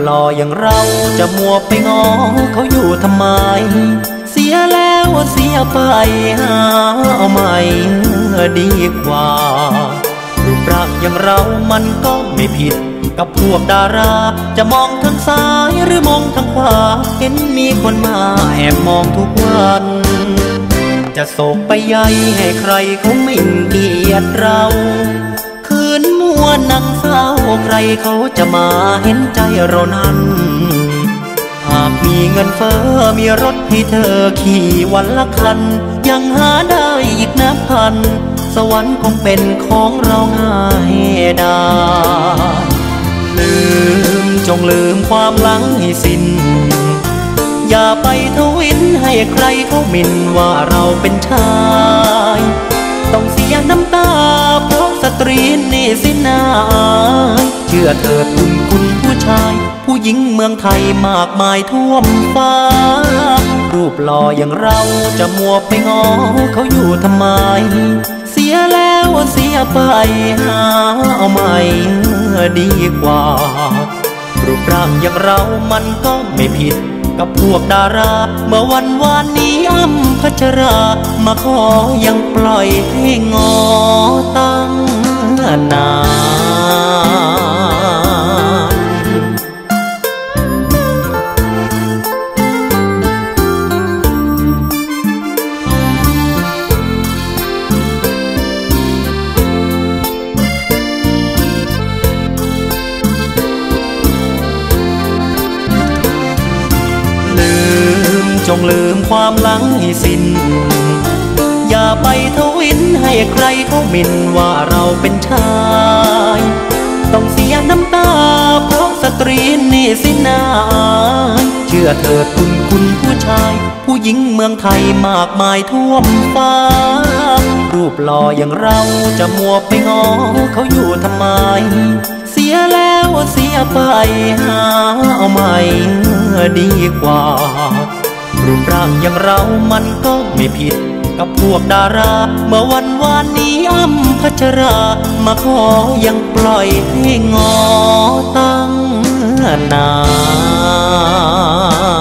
หล่ออย่างเราจะมัวไปง้อเขาอยู่ทำไมเสียแล้วเสียไปหาเอาใหม่ดีกว่ารูปร่างอย่างเรามันก็ไม่ผิดกับพวกดาราจะมองทางซ้ายหรือมองทางขวาเห็นมีคนมาแอบมองทุกวันจะโศกไปใยให้ใครเขาไม่เกลียดเราคืนมัวนั่งเศร้าใครเขาจะมาเห็นใจเรานั้นหากมีเงินเฟ้อมีรถให้เธอขี่วันละคันยังหาได้อีกนับพันสวรรค์คงเป็นของเราง่ายได้จงลืมความหลังให้สิ้นอย่าไปทวินให้ใครเขาหมิ่นว่าเราเป็นชายต้องเสียน้ำตาเพราะสตรีนี่สินาเชื่อเถิดคุณผู้ชายผู้หญิงเมืองไทยมากมายท่วมฟ้ารูปหล่ออย่างเราจะมัวไปง้อเขาอยู่ทำไมเสียแล้วเสียไปหาเอาใหม่ดีกว่ารูปร่างอย่างเรามันก็ไม่ผิดกับพวกดาราเมื่อวันนี้อ้ำพัชรามาขอยังปล่อยให้งอตั้งนานจงลืมความหลังให้สิ้นอย่าไปทวินให้ใครเขาหมิ่นว่าเราเป็นชายต้องเสียน้ำตาเพราะสตรีนี่สินาเชื่อเถิดคุณผู้ชายผู้หญิงเมืองไทยมากมายท่วมฟ้ารูปหล่ออย่างเราจะมัวไปง้อเขาอยู่ทำไมเสียแล้วเสียไปหาเอาใหม่ดีกว่ารูปร่างอย่างเรามันก็ไม่ผิดกับพวกดาราเมื่อวันนี้อ้ำพัชรามาขอยังปล่อยให้งอตั้งนาน